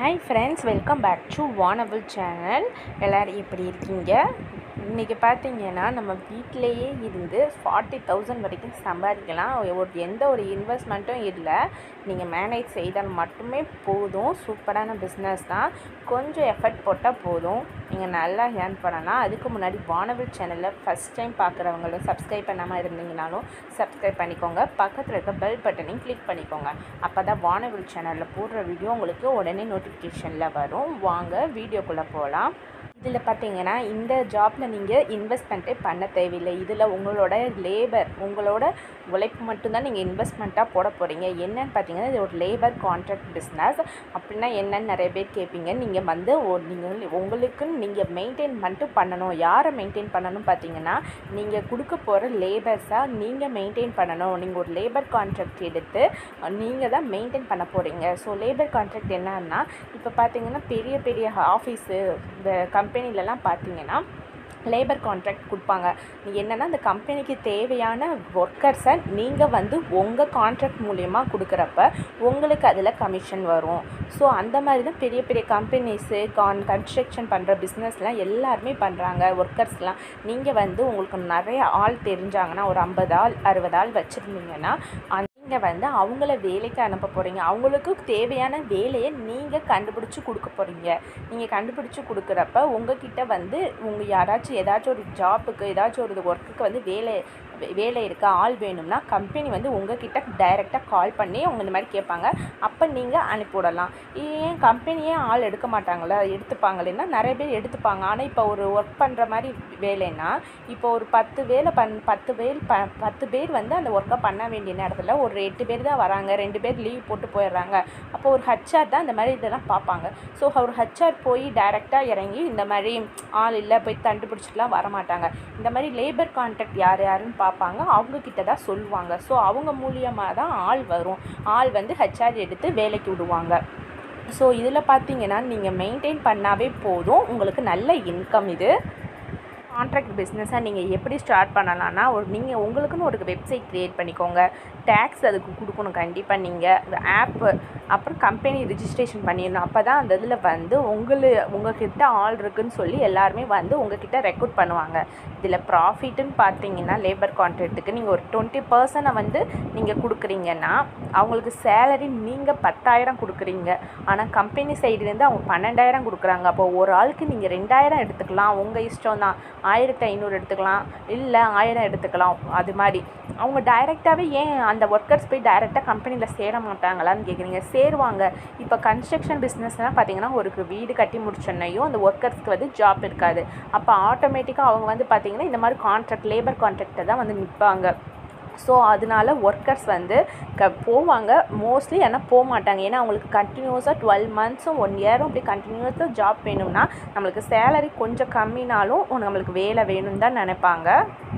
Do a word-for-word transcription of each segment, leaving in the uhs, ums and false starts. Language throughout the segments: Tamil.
Hi friends, welcome back to Wanable channel. எல்லாரும் எப்படி இருக்கீங்க? இன்றைக்கி பார்த்தீங்கன்னா நம்ம வீட்டிலையே இருந்து ஃபார்ட்டி தௌசண்ட் வரைக்கும் சம்பாதிக்கலாம். ஒரு எந்த ஒரு இன்வெஸ்ட்மெண்ட்டும் இல்லை, நீங்கள் மேனேஜ் செய்தால் மட்டுமே போதும். சூப்பரான பிஸ்னஸ் தான். கொஞ்சம் எஃபர்ட் போட்டால் போதும், நீங்கள் நல்லா ஏர்ன் பண்ணலாம். அதுக்கு முன்னாடி வானவில் சேனலில் ஃபஸ்ட் டைம் பார்க்குறவங்களும் சப்ஸ்கிரைப் பண்ணாமல் இருந்தீங்கனாலும் சப்ஸ்கிரைப் பண்ணிக்கோங்க. பக்கத்தில் இருக்க பெல் பட்டனையும் கிளிக் பண்ணிக்கோங்க. அப்போ தான் வானவில் சேனலில் போடுற வீடியோ உங்களுக்கு உடனே நோட்டிஃபிகேஷனில் வரும். வாங்க வீடியோக்குள்ளே போகலாம். இதில் பார்த்தீங்கன்னா இந்த ஜாப்பில் நீங்கள் இன்வெஸ்ட்மெண்ட்டே பண்ண தேவையில்லை. இதில் உங்களோட லேபர், உங்களோட உழைப்பு மட்டும்தான் நீங்கள் இன்வெஸ்ட்மெண்ட்டாக போட போகிறீங்க. என்னென்னு பார்த்தீங்கன்னா இது ஒரு லேபர் கான்ட்ராக்ட் பிஸ்னஸ். அப்படின்னா என்னென்னு நிறைய பேர் கேட்பீங்க. நீங்கள் வந்து நீங்கள் உங்களுக்குன்னு நீங்கள் மெயின்டைன் பண்ணிட்டு பண்ணணும். யாரை மெயின்டைன் பண்ணணும் பார்த்தீங்கன்னா, நீங்கள் கொடுக்க போகிற லேபர்ஸாக நீங்கள் மெயின்டைன் பண்ணணும். நீங்கள் ஒரு லேபர் கான்ட்ராக்ட் எடுத்து நீங்கள் தான் மெயின்டைன் பண்ண போகிறீங்க. ஸோ லேபர் கான்ட்ராக்ட் என்னன்னா, இப்போ பார்த்தீங்கன்னா பெரிய பெரிய ஆஃபீஸு, இந்த கம்பெனிலலாம் பார்த்தீங்கன்னா லேபர் கான்ட்ராக்ட் கொடுப்பாங்க. நீங்கள் என்னென்னா அந்த கம்பெனிக்கு தேவையான ஒர்க்கர்ஸை நீங்கள் வந்து உங்கள் கான்ட்ராக்ட் மூலயமா கொடுக்குறப்ப உங்களுக்கு அதில் கமிஷன் வரும். ஸோ அந்த மாதிரி தான் பெரிய பெரிய கம்பெனிஸு, கான் கன்ஸ்ட்ரக்ஷன் பண்ணுற பிஸ்னஸ்லாம் எல்லாருமே பண்ணுறாங்க. ஒர்க்கர்ஸ்லாம் நீங்கள் வந்து உங்களுக்கு நிறைய ஆள் தெரிஞ்சாங்கன்னா, ஒரு ஐம்பது ஆள் அறுபது ஆள் வச்சுருந்தீங்கன்னா நீங்கள் வந்து அவங்கள வேலைக்கு அனுப்ப போகிறீங்க. அவங்களுக்கு தேவையான வேலையை நீங்கள் கண்டுபிடிச்சி கொடுக்க போகிறீங்க. நீங்கள் கண்டுபிடிச்சி கொடுக்குறப்ப உங்கள்கிட்ட வந்து உங்கள் யாராச்சும் ஏதாச்சும் ஒரு ஜாப்புக்கு, ஏதாச்சும் ஒரு ஒர்க்குக்கு வந்து வேலை வேலை இருக்கா, ஆள் வேணும்னா கம்பெனி வந்து உங்கள்கிட்ட டைரெக்டாக கால் பண்ணி அவங்க இந்த மாதிரி கேட்பாங்க. அப்போ நீங்கள் அனுப்பிவிடலாம். ஏன் கம்பெனியே ஆள் எடுக்க மாட்டாங்களா? எடுத்துப்பாங்களேன்னா நிறைய பேர் எடுத்துப்பாங்க. ஆனால் இப்போ ஒரு ஒர்க் பண்ணுற மாதிரி வேலைன்னா, இப்போ ஒரு பத்து வேலை பண் பத்து பேர் ப பத்து பேர் வந்து அந்த ஒர்க்கை பண்ண வேண்டிய நேரத்தில் ஒரு எட்டு பேர் தான் வராங்க, ரெண்டு பேர் லீவ் போட்டு போயிடுறாங்க. அப்போ ஒரு ஹெச்ஆர் தான் இந்த மாதிரி இதெல்லாம் பார்ப்பாங்க. ஸோ ஒரு ஹெச்ஆர் போய் டைரெக்டாக இறங்கி இந்த மாதிரி ஆள் இல்லை போய் கண்டுபிடிச்சிட்டுலாம் வரமாட்டாங்க. இந்த மாதிரி லேபர் கான்ட்ராக்ட் யார் யாருன்னு பார்ப்பாங்க, அவங்கக்கிட்ட தான் சொல்லுவாங்க. ஸோ அவங்க மூலியமாக தான் ஆள் வரும். ஆள் வந்து ஹெச்ஆர் எடுத்து வேலைக்கு விடுவாங்க. ஸோ இதில் பார்த்தீங்கன்னா நீங்கள் மெயின்டைன் பண்ணாவே போதும், உங்களுக்கு நல்ல இன்கம். இது கான்ட்ராக்ட் பிஸ்னஸாக நீங்கள் எப்படி ஸ்டார்ட் பண்ணலான்னா, ஒரு நீங்கள் உங்களுக்குன்னு ஒரு வெப்சைட் க்ரியேட் பண்ணிக்கோங்க. டேக்ஸ் அதுக்கு கொடுக்கணும் கண்டிப்பாக. நீங்கள் ஆப்பு, அப்புறம் கம்பெனி ரிஜிஸ்ட்ரேஷன் பண்ணிடணும். அப்போ தான் அந்த இதில் வந்து உங்களை உங்கள்கிட்ட ஆள் இருக்குதுன்னு சொல்லி எல்லாருமே வந்து உங்கள்கிட்ட ரெக்ரூட் பண்ணுவாங்க. இதில் ப்ராஃபிட்டுன்னு பார்த்தீங்கன்னா லேபர் கான்ட்ராக்ட்டுக்கு நீங்கள் ஒரு டுவெண்ட்டி பர்சன்டை வந்து நீங்கள் கொடுக்குறீங்கன்னா அவங்களுக்கு சேலரி நீங்கள் பத்தாயிரம் கொடுக்குறீங்க. ஆனால் கம்பெனி சைடுலேருந்து அவங்க பன்னெண்டாயிரம் கொடுக்குறாங்க. அப்போ ஒரு ஆளுக்கு நீங்கள் ரெண்டாயிரம் எடுத்துக்கலாம். உங்கள் இஷ்டம் தான். ஆயிரத்தி ஐநூறு எடுத்துக்கலாம், இல்லை ஆயிரம் எடுத்துக்கலாம். அது மாதிரி அவங்க டைரெக்டாகவே ஏன் அந்த ஒர்க்கர்ஸ் போய் டைரெக்டாக கம்பெனியில் சேர மாட்டாங்களான்னு கேட்குறீங்க. சேருவாங்க. இப்போ கன்ஸ்ட்ரக்ஷன் பிஸ்னஸ்லாம் பார்த்திங்கன்னா, ஒரு வீடு கட்டி முடிச்சோன்னையும் அந்த ஒர்க்கர்ஸ்க்கு வந்து ஜாப் இருக்காது. அப்போ ஆட்டோமேட்டிக்காக அவங்க வந்து பார்த்திங்கன்னா இந்த மாதிரி கான்ட்ராக்ட், லேபர் கான்ட்ராக்டை தான் வந்து நிற்பாங்க. ஸோ அதனால ஒர்க்கர்ஸ் வந்து க போவாங்க மோஸ்ட்லி, ஆனால் போக மாட்டாங்க. ஏன்னா அவங்களுக்கு கண்டினியூஸாக டுவெல் மந்த்ஸும் ஒன் இயரும் அப்படி கண்டினியூஸாக ஜாப் வேணும்னா நம்மளுக்கு சேலரி கொஞ்சம் கம்மினாலும் நம்மளுக்கு வேலை வேணும்னு தான் நினைப்பாங்க.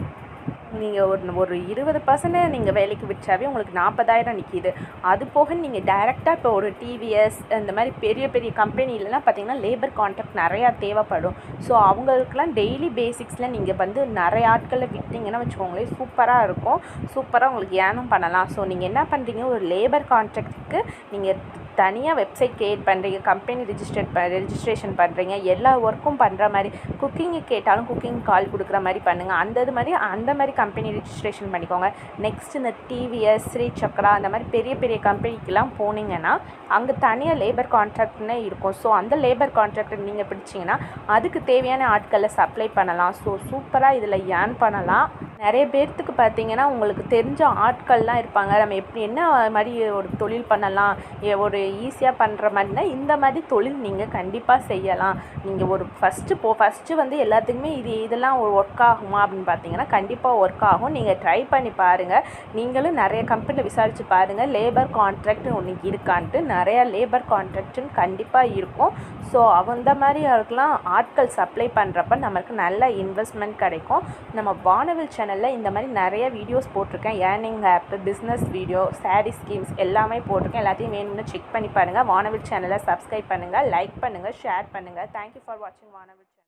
நீங்கள் ஒரு ஒரு இருபது பர்சன்ட் நீங்கள் வேலைக்கு விட்டாவே உங்களுக்கு நாற்பதாயிரம் நிற்கிது. அது போக நீங்கள் டைரெக்டாக இப்போ ஒரு டிவிஎஸ் இந்த மாதிரி பெரிய பெரிய கம்பெனிலலாம் பார்த்தீங்கன்னா லேபர் கான்ட்ராக்ட் நிறையா தேவைப்படும். ஸோ அவங்களுக்குலாம் டெய்லி பேசிக்ஸில் நீங்கள் வந்து நிறைய ஆட்களில் விட்டிங்கன்னா வச்சுக்கோங்களேன், சூப்பராக இருக்கும். சூப்பராக உங்களுக்கு ஏர்னும் பண்ணலாம். ஸோ நீங்கள் என்ன பண்ணுறீங்க, ஒரு லேபர் கான்ட்ராக்ட்டுக்கு நீங்கள் தனியாக வெப்சைட் க்ரியேட் பண்ணுறீங்க, கம்பெனி ரிஜிஸ்டர் ப ரெஜிஸ்ட்ரேஷன் பண்ணுறீங்க, எல்லா ஒர்க்கும் பண்ணுற மாதிரி, குக்கிங்கு கேட்டாலும் குக்கிங் கால் கொடுக்குற மாதிரி பண்ணுங்கள். அந்த இது மாதிரி அந்த மாதிரி கம்பெனி ரிஜிஸ்ட்ரேஷன் பண்ணிக்கோங்க. நெக்ஸ்ட் இந்த டிவிஎஸ், ஸ்ரீ சக்ரா அந்த மாதிரி பெரிய பெரிய கம்பெனிக்கெலாம் போனீங்கன்னா அங்கே தனியாக லேபர் கான்ட்ராக்ட்னே இருக்கும். ஸோ அந்த லேபர் கான்ட்ராக்ட் நீங்கள் பிடிச்சிங்கன்னா அதுக்கு தேவையான ஆட்களை சப்ளை பண்ணலாம். ஸோ சூப்பராக இதில் ஏர்ன் பண்ணலாம். நிறைய பேர்த்துக்கு பார்த்தீங்கன்னா உங்களுக்கு தெரிஞ்ச ஆட்கள்லாம் இருப்பாங்க. நம்ம எப்படி என்ன மாதிரி ஒரு தொழில் பண்ணலாம், ஒரு ஈஸியாக பண்ணுற மாதிரினா இந்த மாதிரி தொழில் நீங்கள் கண்டிப்பாக செய்யலாம். நீங்கள் ஒரு ஃபஸ்ட்டு போ ஃபஸ்ட்டு வந்து எல்லாத்துக்குமே இது இதெல்லாம் ஒரு ஒர்க் ஆகுமா அப்படின்னு பார்த்தீங்கன்னா கண்டிப்பாக ஒர்க் ஆகும். நீங்கள் ட்ரை பண்ணி பாருங்கள். நீங்களும் நிறைய கம்பெனியில் விசாரித்து பாருங்கள், லேபர் கான்ட்ராக்ட் ஒன்று இருக்கான்ட்டு. நிறையா லேபர் கான்ட்ராக்ட்னு கண்டிப்பாக இருக்கும். ஸோ அந்த மாதிரி இருக்கலாம் ஆட்கள் சப்ளை பண்ணுறப்ப நமக்கு நல்ல இன்வெஸ்ட்மெண்ட் கிடைக்கும். நம்ம வானவில் சேனலில் இந்த மாதிரி நிறைய வீடியோஸ் போட்டிருக்கேன். Earning app, business video, sorry schemes எல்லாமே போட்டிருக்கேன். எல்லாத்தையும் வேணும்னு செக் பண்ணி பாருங்கள். வானவில் சேனலை சப்ஸ்கிரைப் பண்ணுங்கள், லைக் பண்ணுங்கள், ஷேர் பண்ணுங்கள். தேங்க்யூ ஃபார் வாட்சிங் வானவில்.